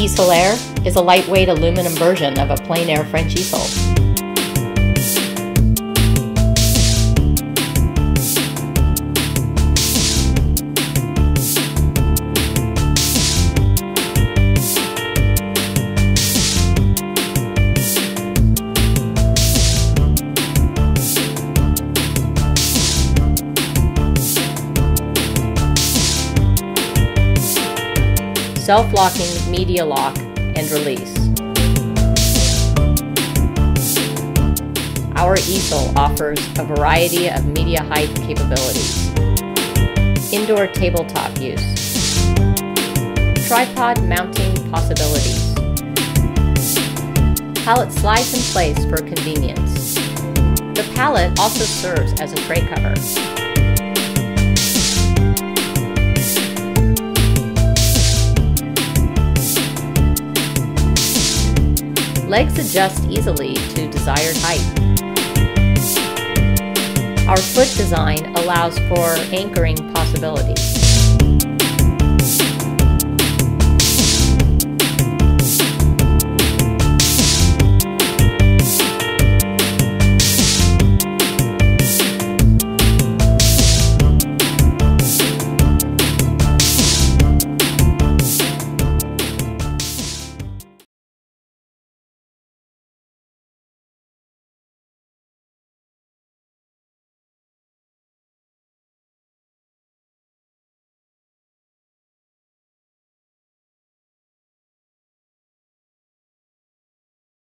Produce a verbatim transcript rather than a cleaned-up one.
EaselAir is a lightweight aluminum version of a plein-air French easel. Self-locking media lock and release. Our easel offers a variety of media height capabilities. Indoor tabletop use. Tripod mounting possibilities. Pallet slides in place for convenience. The pallet also serves as a tray cover. Legs adjust easily to desired height. Our foot design allows for anchoring possibilities.